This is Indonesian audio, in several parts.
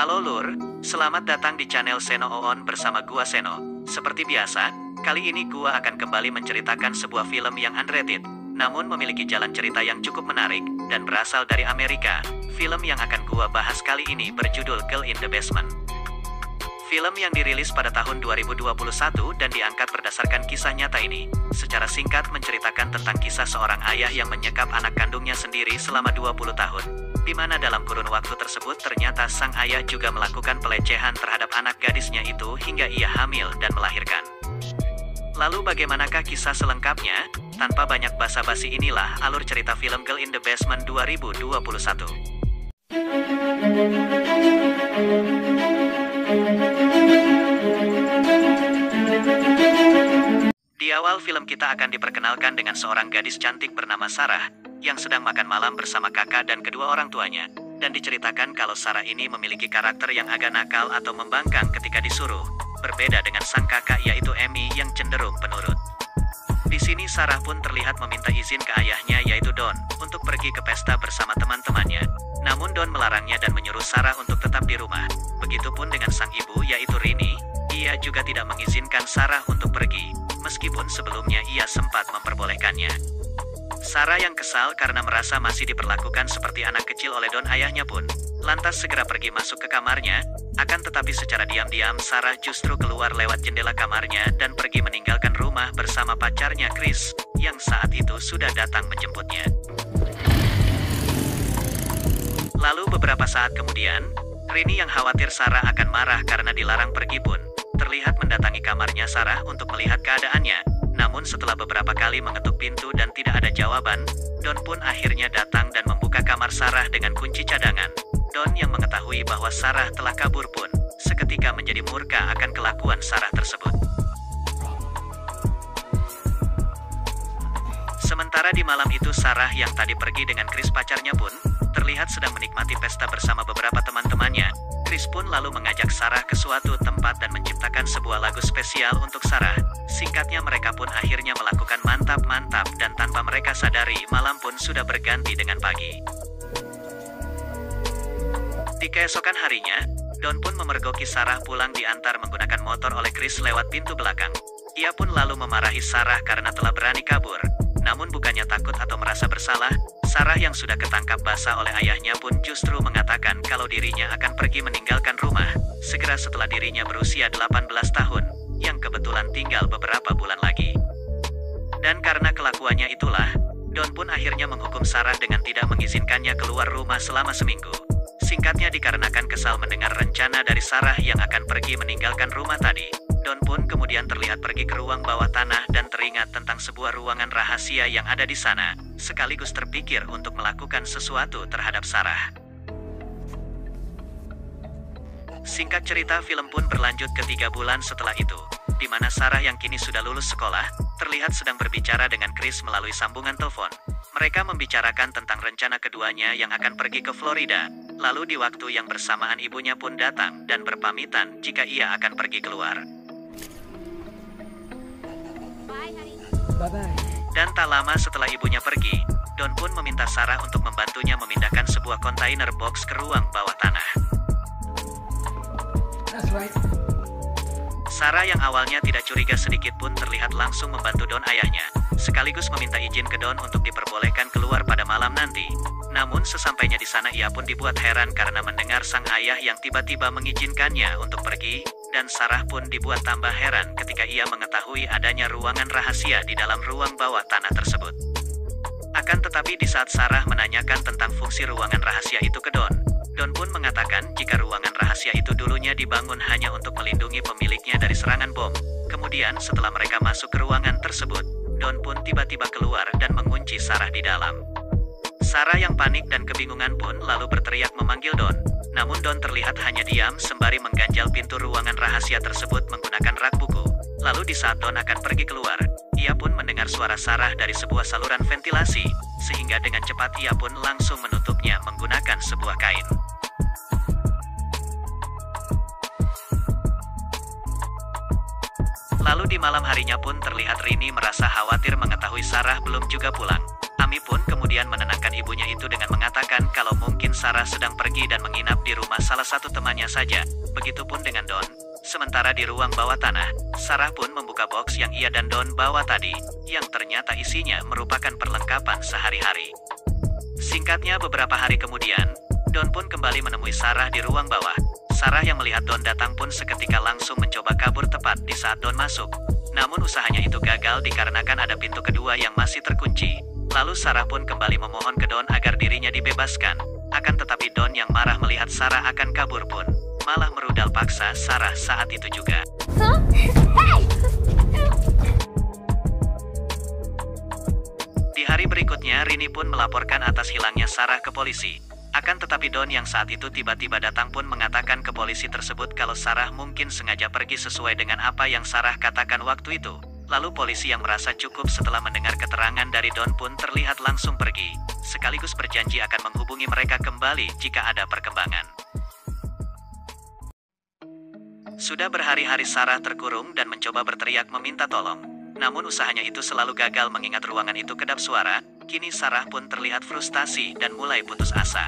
Halo Lur, selamat datang di channel Seno Oon bersama gua Seno. Seperti biasa, kali ini gua akan kembali menceritakan sebuah film yang underrated, namun memiliki jalan cerita yang cukup menarik, dan berasal dari Amerika. Film yang akan gua bahas kali ini berjudul Girl in the Basement. Film yang dirilis pada tahun 2021 dan diangkat berdasarkan kisah nyata ini, secara singkat menceritakan tentang kisah seorang ayah yang menyekap anak kandungnya sendiri selama 20 tahun. Di mana dalam kurun waktu tersebut ternyata sang ayah juga melakukan pelecehan terhadap anak gadisnya itu hingga ia hamil dan melahirkan. Lalu bagaimanakah kisah selengkapnya? Tanpa banyak basa-basi inilah alur cerita film Girl in the Basement 2021. Di awal film kita akan diperkenalkan dengan seorang gadis cantik bernama Sarah, yang sedang makan malam bersama kakak dan kedua orang tuanya, dan diceritakan kalau Sarah ini memiliki karakter yang agak nakal atau membangkang ketika disuruh, berbeda dengan sang kakak yaitu Amy yang cenderung penurut. Di sini Sarah pun terlihat meminta izin ke ayahnya yaitu Don, untuk pergi ke pesta bersama teman-temannya. Namun Don melarangnya dan menyuruh Sarah untuk tetap di rumah. Begitupun dengan sang ibu yaitu Rini, ia juga tidak mengizinkan Sarah untuk pergi, meskipun sebelumnya ia sempat memperbolehkannya. Sarah yang kesal karena merasa masih diperlakukan seperti anak kecil oleh Don ayahnya pun, lantas segera pergi masuk ke kamarnya, akan tetapi secara diam-diam Sarah justru keluar lewat jendela kamarnya dan pergi meninggalkan rumah bersama pacarnya Chris, yang saat itu sudah datang menjemputnya. Lalu beberapa saat kemudian, Rini yang khawatir Sarah akan marah karena dilarang pergi pun, terlihat mendatangi kamarnya Sarah untuk melihat keadaannya. Namun setelah beberapa kali mengetuk pintu dan tidak ada jawaban, Don pun akhirnya datang dan membuka kamar Sarah dengan kunci cadangan. Don yang mengetahui bahwa Sarah telah kabur pun, seketika menjadi murka akan kelakuan Sarah tersebut. Sementara di malam itu Sarah yang tadi pergi dengan Chris pacarnya pun, terlihat sedang menikmati pesta bersama beberapa teman-temannya. Chris pun lalu mengajak Sarah ke suatu tempat dan menciptakan sebuah lagu spesial untuk Sarah. Singkatnya mereka pun akhirnya melakukan mantap-mantap dan tanpa mereka sadari malam pun sudah berganti dengan pagi. Di keesokan harinya, Don pun memergoki Sarah pulang diantar menggunakan motor oleh Chris lewat pintu belakang. Ia pun lalu memarahi Sarah karena telah berani kabur. Namun bukannya takut atau merasa bersalah, Sarah yang sudah ketangkap basah oleh ayahnya pun justru mengatakan kalau dirinya akan pergi meninggalkan rumah, segera setelah dirinya berusia 18 tahun, yang kebetulan tinggal beberapa bulan lagi. Dan karena kelakuannya itulah, Don pun akhirnya menghukum Sarah dengan tidak mengizinkannya keluar rumah selama seminggu. Singkatnya dikarenakan kesal mendengar rencana dari Sarah yang akan pergi meninggalkan rumah tadi, Don pun kemudian terlihat pergi ke ruang bawah tanah dan teringat tentang sebuah ruangan rahasia yang ada di sana, sekaligus terpikir untuk melakukan sesuatu terhadap Sarah. Singkat cerita film pun berlanjut ke 3 bulan setelah itu, di mana Sarah yang kini sudah lulus sekolah, terlihat sedang berbicara dengan Chris melalui sambungan telepon. Mereka membicarakan tentang rencana keduanya yang akan pergi ke Florida, lalu di waktu yang bersamaan ibunya pun datang dan berpamitan jika ia akan pergi keluar. Dan tak lama setelah ibunya pergi, Don pun meminta Sarah untuk membantunya memindahkan sebuah kontainer box ke ruang bawah tanah. Sarah yang awalnya tidak curiga sedikit pun terlihat langsung membantu Don ayahnya, sekaligus meminta izin ke Don untuk diperbolehkan keluar pada malam nanti. Namun sesampainya di sana ia pun dibuat heran karena mendengar sang ayah yang tiba-tiba mengizinkannya untuk pergi, dan Sarah pun dibuat tambah heran ketika ia mengetahui adanya ruangan rahasia di dalam ruang bawah tanah tersebut. Akan tetapi di saat Sarah menanyakan tentang fungsi ruangan rahasia itu ke Don, Don pun mengatakan jika ruangan rahasia itu dulunya dibangun hanya untuk melindungi pemiliknya dari serangan bom. Kemudian setelah mereka masuk ke ruangan tersebut, Don pun tiba-tiba keluar dan mengunci Sarah di dalam. Sarah yang panik dan kebingungan pun lalu berteriak memanggil Don. Namun Don terlihat hanya diam sembari mengganjal pintu ruangan rahasia tersebut menggunakan rak buku. Lalu di saat Don akan pergi keluar, ia pun mendengar suara Sarah dari sebuah saluran ventilasi, sehingga dengan cepat ia pun langsung menutupnya menggunakan sebuah kain. Lalu di malam harinya pun terlihat Rini merasa khawatir mengetahui Sarah belum juga pulang. Ami pun kemudian menenangkan ibunya itu dengan mengatakan kalau mungkin Sarah sedang pergi dan menginap di rumah salah satu temannya saja. Begitupun dengan Don. Sementara di ruang bawah tanah, Sarah pun membuka box yang ia dan Don bawa tadi, yang ternyata isinya merupakan perlengkapan sehari-hari. Singkatnya beberapa hari kemudian, Don pun kembali menemui Sarah di ruang bawah. Sarah yang melihat Don datang pun seketika langsung mencoba kabur tepat di saat Don masuk. Namun usahanya itu gagal dikarenakan ada pintu kedua yang masih terkunci. Lalu Sarah pun kembali memohon ke Don agar dirinya dibebaskan. Akan tetapi Don yang marah melihat Sarah akan kabur pun malah merudal paksa Sarah saat itu juga. Di hari berikutnya, Rini pun melaporkan atas hilangnya Sarah ke polisi. Akan tetapi Don yang saat itu tiba-tiba datang pun mengatakan ke polisi tersebut kalau Sarah mungkin sengaja pergi sesuai dengan apa yang Sarah katakan waktu itu. Lalu polisi yang merasa cukup setelah mendengar keterangan dari Don pun terlihat langsung pergi, sekaligus berjanji akan menghubungi mereka kembali jika ada perkembangan. Sudah berhari-hari Sarah terkurung dan mencoba berteriak meminta tolong. Namun usahanya itu selalu gagal mengingat ruangan itu kedap suara. Kini Sarah pun terlihat frustasi dan mulai putus asa.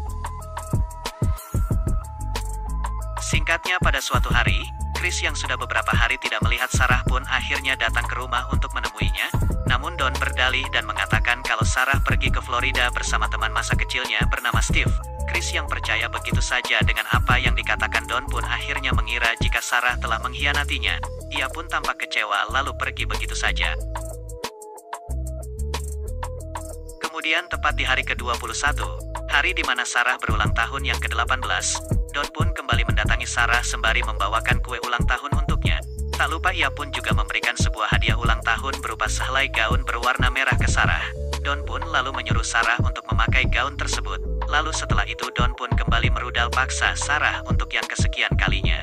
Singkatnya pada suatu hari, Chris yang sudah beberapa hari tidak melihat Sarah pun akhirnya datang ke rumah untuk menemuinya. Namun Don berdalih dan mengatakan kalau Sarah pergi ke Florida bersama teman masa kecilnya bernama Steve. Chris yang percaya begitu saja dengan apa yang dikatakan Don pun akhirnya mengira jika Sarah telah mengkhianatinya. Ia pun tampak kecewa lalu pergi begitu saja. Kemudian tepat di hari ke-21, hari di mana Sarah berulang tahun yang ke-18, Don pun kembali mendatangi Sarah sembari membawakan kue ulang tahun untuknya. Tak lupa ia pun juga memberikan sebuah hadiah ulang tahun berupa sehelai gaun berwarna merah ke Sarah. Don pun lalu menyuruh Sarah untuk memakai gaun tersebut. Lalu setelah itu Don pun kembali merudal paksa Sarah untuk yang kesekian kalinya.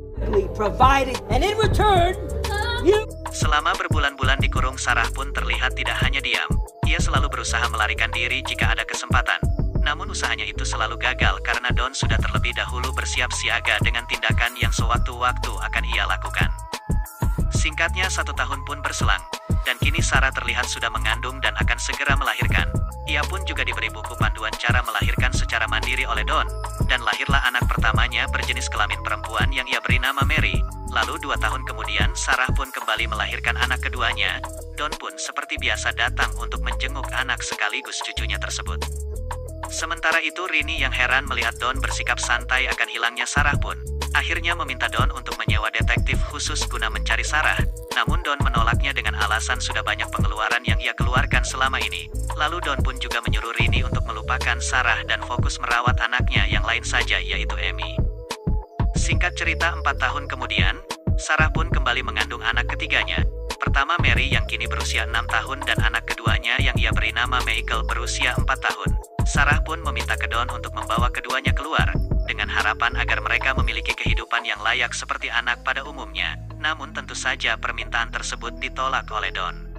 Selama berbulan-bulan dikurung, Sarah pun terlihat tidak hanya diam. Ia selalu berusaha melarikan diri jika ada kesempatan. Namun usahanya itu selalu gagal karena Don sudah terlebih dahulu bersiap siaga dengan tindakan yang sewaktu-waktu akan ia lakukan. Singkatnya 1 tahun pun berselang, dan kini Sarah terlihat sudah mengandung dan akan segera melahirkan. Ia pun juga diberi buku panduan cara melahirkan secara mandiri oleh Don, dan lahirlah anak pertamanya berjenis kelamin perempuan yang ia beri nama Mary. Lalu 2 tahun kemudian Sarah pun kembali melahirkan anak keduanya. Don pun seperti biasa datang untuk menjenguk anak sekaligus cucunya tersebut. Sementara itu Rini yang heran melihat Don bersikap santai akan hilangnya Sarah pun akhirnya meminta Don untuk menyewa detektif khusus guna mencari Sarah. Namun Don menolaknya dengan alasan sudah banyak pengeluaran yang ia keluarkan selama ini. Lalu Don pun juga menyuruh Rini untuk melupakan Sarah dan fokus merawat anaknya yang lain saja, yaitu Amy. Singkat cerita 4 tahun kemudian, Sarah pun kembali mengandung anak ketiganya. Pertama Mary yang kini berusia 6 tahun dan anak keduanya yang ia beri nama Michael berusia 4 tahun. Sarah pun meminta ke Don untuk membawa keduanya keluar, dengan harapan agar mereka memiliki kehidupan yang layak seperti anak pada umumnya. Namun tentu saja permintaan tersebut ditolak oleh Don.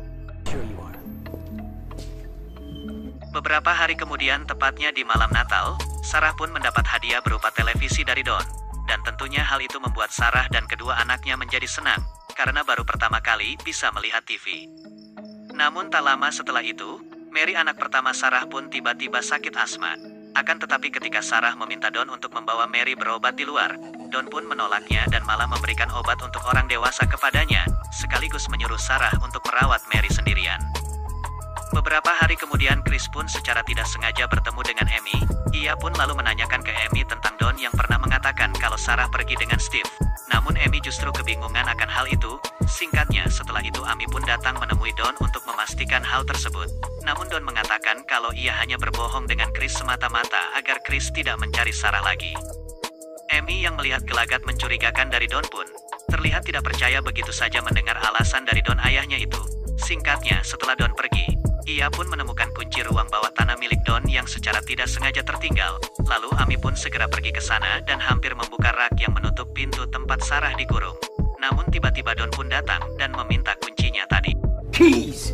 Beberapa hari kemudian, tepatnya di malam Natal, Sarah pun mendapat hadiah berupa televisi dari Don. Dan tentunya hal itu membuat Sarah dan kedua anaknya menjadi senang, karena baru pertama kali bisa melihat TV. Namun tak lama setelah itu, Mary anak pertama Sarah pun tiba-tiba sakit asma. Akan tetapi ketika Sarah meminta Don untuk membawa Mary berobat di luar, Don pun menolaknya dan malah memberikan obat untuk orang dewasa kepadanya, sekaligus menyuruh Sarah untuk merawat Mary sendirian. Beberapa hari kemudian Chris pun secara tidak sengaja bertemu dengan Amy. Ia pun lalu menanyakan ke Amy tentang Don yang pernah mengatakan kalau Sarah pergi dengan Steve. Namun Amy justru kebingungan akan hal itu. Singkatnya, setelah itu Amy pun datang menemui Don untuk memastikan hal tersebut. Namun Don mengatakan kalau ia hanya berbohong dengan Chris semata-mata agar Chris tidak mencari Sarah lagi. Amy yang melihat gelagat mencurigakan dari Don pun terlihat tidak percaya begitu saja mendengar alasan dari Don ayahnya itu. Singkatnya, setelah Don pergi, ia pun menemukan kunci ruang bawah tanah milik Don yang secara tidak sengaja tertinggal. Lalu Amy pun segera pergi ke sana dan hampir membuka rak yang menutup pintu tempat Sarah dikurung. Namun tiba-tiba Don pun datang dan meminta kuncinya tadi. Keys.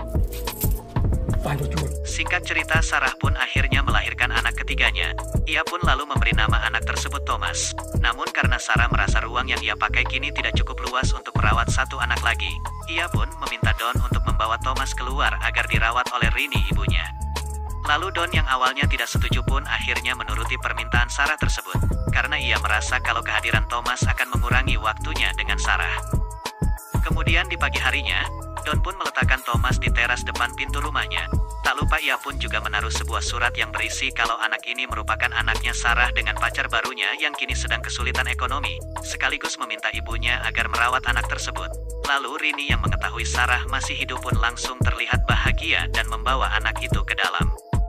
Singkat cerita, Sarah pun akhirnya melahirkan anak ketiganya. Ia pun lalu memberi nama anak tersebut Thomas. Namun karena Sarah merasa ruang yang ia pakai kini tidak cukup luas untuk merawat satu anak lagi, ia pun meminta Don untuk membawa Thomas keluar agar dirawat oleh Rini ibunya. Lalu Don yang awalnya tidak setuju pun akhirnya menuruti permintaan Sarah tersebut, karena ia merasa kalau kehadiran Thomas akan mengurangi waktunya dengan Sarah. Kemudian di pagi harinya, Don pun meletakkan Thomas di teras depan pintu rumahnya. Tak lupa ia pun juga menaruh sebuah surat yang berisi kalau anak ini merupakan anaknya Sarah dengan pacar barunya yang kini sedang kesulitan ekonomi, sekaligus meminta ibunya agar merawat anak tersebut. Lalu Rini yang mengetahui Sarah masih hidup pun langsung terlihat bahagia dan membawa anak itu ke dalam.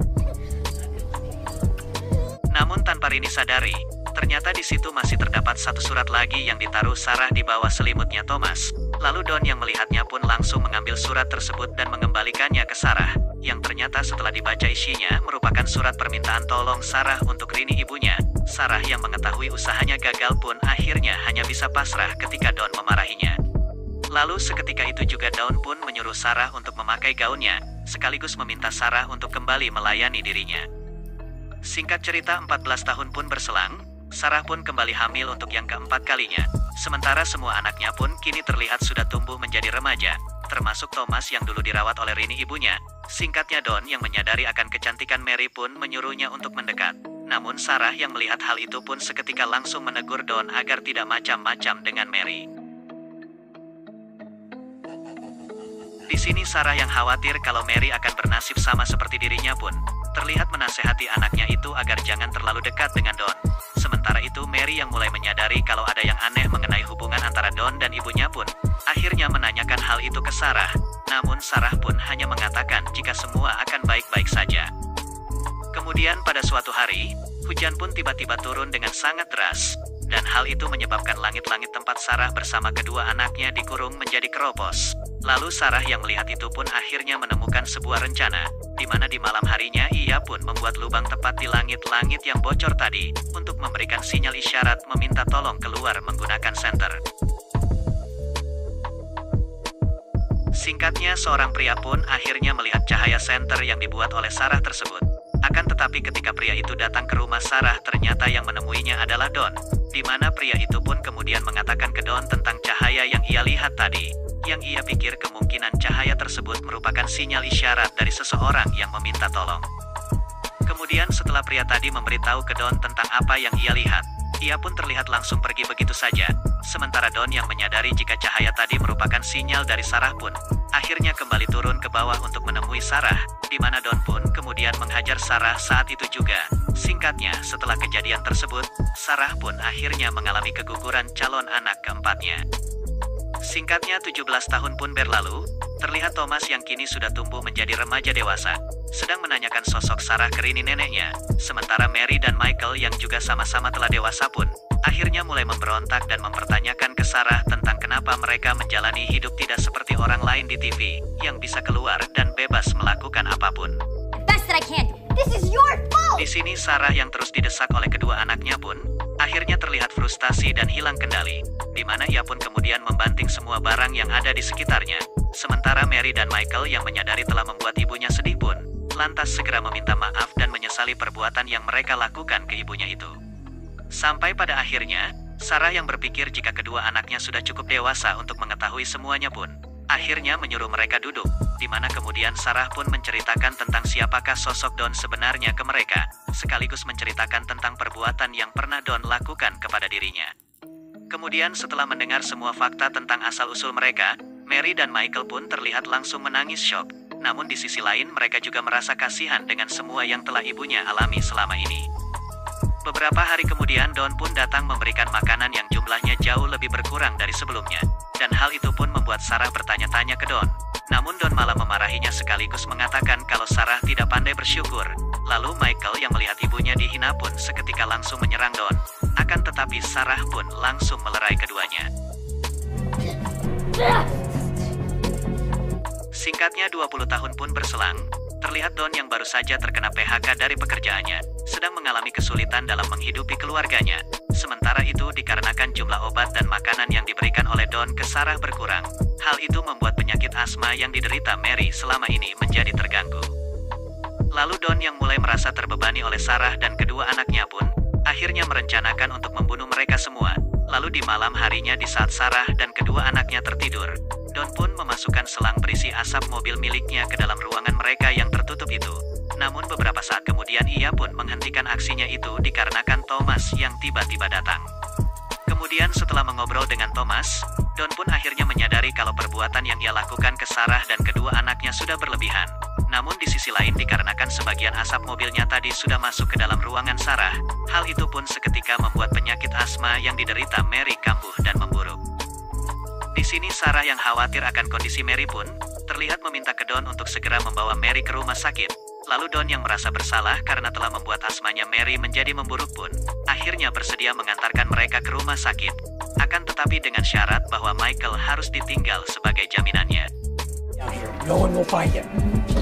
Namun tanpa Rini sadari, ternyata di situ masih terdapat satu surat lagi yang ditaruh Sarah di bawah selimutnya Thomas. Lalu Don yang melihatnya pun langsung mengambil surat tersebut dan mengembalikannya ke Sarah, yang ternyata setelah dibaca isinya merupakan surat permintaan tolong Sarah untuk Rini ibunya. Sarah yang mengetahui usahanya gagal pun akhirnya hanya bisa pasrah ketika Don memarahinya. Lalu seketika itu juga Don pun menyuruh Sarah untuk memakai gaunnya, sekaligus meminta Sarah untuk kembali melayani dirinya. Singkat cerita 14 tahun pun berselang, Sarah pun kembali hamil untuk yang keempat kalinya. Sementara semua anaknya pun kini terlihat sudah tumbuh menjadi remaja, termasuk Thomas yang dulu dirawat oleh Rini ibunya. Singkatnya Don yang menyadari akan kecantikan Mary pun menyuruhnya untuk mendekat. Namun Sarah yang melihat hal itu pun seketika langsung menegur Don agar tidak macam-macam dengan Mary. Di sini Sarah yang khawatir kalau Mary akan bernasib sama seperti dirinya pun terlihat menasehati anaknya itu agar jangan terlalu dekat dengan Don. Sementara itu Mary yang mulai menyadari kalau ada yang aneh mengenai hubungan antara Don dan ibunya pun akhirnya menanyakan hal itu ke Sarah. Namun Sarah pun hanya mengatakan jika semua akan baik-baik saja. Kemudian pada suatu hari, hujan pun tiba-tiba turun dengan sangat deras. Dan hal itu menyebabkan langit-langit tempat Sarah bersama kedua anaknya dikurung menjadi keropos. Lalu Sarah yang melihat itu pun akhirnya menemukan sebuah rencana, di mana di malam harinya ia pun membuat lubang tepat di langit-langit yang bocor tadi, untuk memberikan sinyal isyarat meminta tolong keluar menggunakan senter. Singkatnya seorang pria pun akhirnya melihat cahaya senter yang dibuat oleh Sarah tersebut. Akan tetapi ketika pria itu datang ke rumah Sarah ternyata yang menemuinya adalah Don, di mana pria itu pun kemudian mengatakan ke Don tentang cahaya yang ia lihat tadi, yang ia pikir kemungkinan cahaya tersebut merupakan sinyal isyarat dari seseorang yang meminta tolong. Kemudian setelah pria tadi memberitahu ke Don tentang apa yang ia lihat, ia pun terlihat langsung pergi begitu saja. Sementara Don yang menyadari jika cahaya tadi merupakan sinyal dari Sarah pun akhirnya kembali turun ke bawah untuk menemui Sarah, di mana Don pun kemudian menghajar Sarah saat itu juga. Singkatnya, setelah kejadian tersebut, Sarah pun akhirnya mengalami keguguran calon anak keempatnya. Singkatnya 17 tahun pun berlalu, terlihat Thomas yang kini sudah tumbuh menjadi remaja dewasa, sedang menanyakan sosok Sarah ke Rini neneknya. Sementara Mary dan Michael yang juga sama-sama telah dewasa pun akhirnya mulai memberontak dan mempertanyakan ke Sarah tentang kenapa mereka menjalani hidup tidak seperti orang lain di TV, yang bisa keluar dan bebas melakukan apapun. Best that I can. This is your fault. Di sini Sarah yang terus didesak oleh kedua anaknya pun akhirnya terlihat frustasi dan hilang kendali, di mana ia pun kemudian membanting semua barang yang ada di sekitarnya. Sementara Mary dan Michael yang menyadari telah membuat ibunya sedih pun lantas segera meminta maaf dan menyesali perbuatan yang mereka lakukan ke ibunya itu. Sampai pada akhirnya, Sarah yang berpikir jika kedua anaknya sudah cukup dewasa untuk mengetahui semuanya pun akhirnya menyuruh mereka duduk, di mana kemudian Sarah pun menceritakan tentang siapakah sosok Don sebenarnya ke mereka, sekaligus menceritakan tentang perbuatan yang pernah Don lakukan kepada dirinya. Kemudian setelah mendengar semua fakta tentang asal-usul mereka, Mary dan Michael pun terlihat langsung menangis syok. Namun di sisi lain mereka juga merasa kasihan dengan semua yang telah ibunya alami selama ini. Beberapa hari kemudian Don pun datang memberikan makanan yang jumlahnya jauh lebih berkurang dari sebelumnya. Dan hal itu pun membuat Sarah bertanya-tanya ke Don. Namun Don malah memarahinya sekaligus mengatakan kalau Sarah tidak pandai bersyukur. Lalu Michael yang melihat ibunya dihina pun seketika langsung menyerang Don. Akan tetapi Sarah pun langsung melerai keduanya. Singkatnya 20 tahun pun berselang, terlihat Don yang baru saja terkena PHK dari pekerjaannya, sedang mengalami kesulitan dalam menghidupi keluarganya. Sementara itu dikarenakan jumlah obat dan makanan yang diberikan oleh Don ke Sarah berkurang. Hal itu membuat penyakit asma yang diderita Mary selama ini menjadi terganggu. Lalu Don yang mulai merasa terbebani oleh Sarah dan kedua anaknya pun akhirnya merencanakan untuk membunuh mereka semua. Lalu di malam harinya di saat Sarah dan kedua anaknya tertidur, Don pun memasukkan selang berisi asap mobil miliknya ke dalam ruangan mereka yang tertutup itu. Namun beberapa saat kemudian ia pun menghentikan aksinya itu dikarenakan Thomas yang tiba-tiba datang. Kemudian setelah mengobrol dengan Thomas, Don pun akhirnya menyadari kalau perbuatan yang ia lakukan ke Sarah dan kedua anaknya sudah berlebihan. Namun di sisi lain dikarenakan sebagian asap mobilnya tadi sudah masuk ke dalam ruangan Sarah, hal itu pun seketika membuat penyakit asma yang diderita Mary kambuh dan memburuk. Di sini Sarah yang khawatir akan kondisi Mary pun terlihat meminta ke Don untuk segera membawa Mary ke rumah sakit. Lalu Don yang merasa bersalah karena telah membuat asmanya Mary menjadi memburuk pun akhirnya bersedia mengantarkan mereka ke rumah sakit. Akan tetapi dengan syarat bahwa Michael harus ditinggal sebagai jaminannya. No one will find him.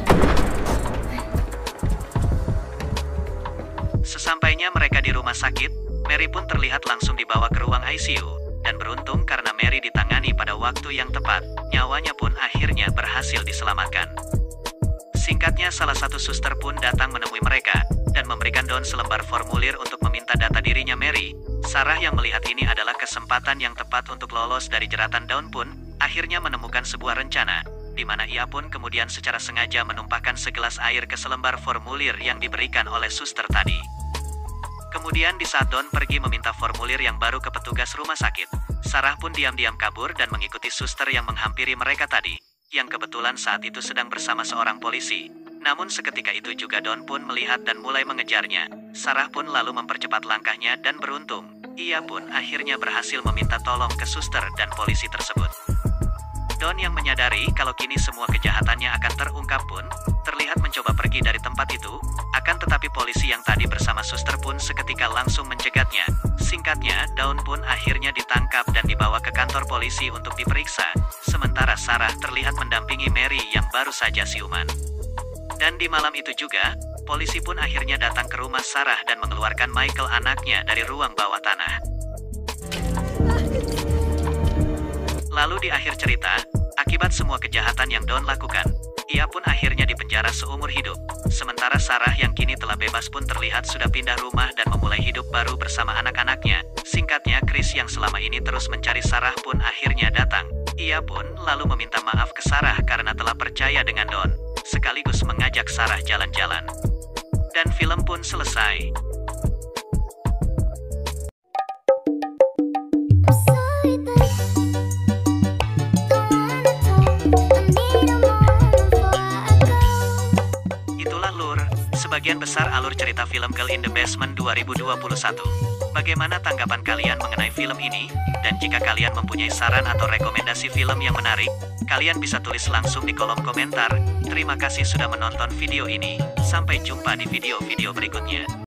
Sesampainya mereka di rumah sakit, Mary pun terlihat langsung dibawa ke ruang ICU. Dan beruntung karena Mary ditangani pada waktu yang tepat, nyawanya pun akhirnya berhasil diselamatkan. Singkatnya salah satu suster pun datang menemui mereka, dan memberikan Don selembar formulir untuk meminta data dirinya Mary. Sarah yang melihat ini adalah kesempatan yang tepat untuk lolos dari jeratan Don pun, akhirnya menemukan sebuah rencana, di mana ia pun kemudian secara sengaja menumpahkan segelas air ke selembar formulir yang diberikan oleh suster tadi. Kemudian di saat Don pergi meminta formulir yang baru ke petugas rumah sakit, Sarah pun diam-diam kabur dan mengikuti suster yang menghampiri mereka tadi, yang kebetulan saat itu sedang bersama seorang polisi. Namun seketika itu juga Don pun melihat dan mulai mengejarnya. Sarah pun lalu mempercepat langkahnya dan beruntung, ia pun akhirnya berhasil meminta tolong ke suster dan polisi tersebut. Don yang menyadari kalau kini semua kejahatannya akan terungkap pun, terlihat mencoba pergi dari tempat itu, akan tetapi polisi yang tadi bersama suster pun seketika langsung mencegatnya. Singkatnya, Dawn pun akhirnya ditangkap dan dibawa ke kantor polisi untuk diperiksa, sementara Sarah terlihat mendampingi Mary yang baru saja siuman. Dan di malam itu juga, polisi pun akhirnya datang ke rumah Sarah dan mengeluarkan Michael anaknya dari ruang bawah tanah. Lalu di akhir cerita, akibat semua kejahatan yang Dawn lakukan, ia pun akhirnya dipenjara seumur hidup. Sementara Sarah yang kini telah bebas pun terlihat sudah pindah rumah dan memulai hidup baru bersama anak-anaknya. Singkatnya, Chris yang selama ini terus mencari Sarah pun akhirnya datang. Ia pun lalu meminta maaf ke Sarah karena telah percaya dengan Dawn, sekaligus mengajak Sarah jalan-jalan. Dan film pun selesai. Sebagian besar alur cerita film Girl in the Basement 2021. Bagaimana tanggapan kalian mengenai film ini? Dan jika kalian mempunyai saran atau rekomendasi film yang menarik, kalian bisa tulis langsung di kolom komentar. Terima kasih sudah menonton video ini. Sampai jumpa di video-video berikutnya.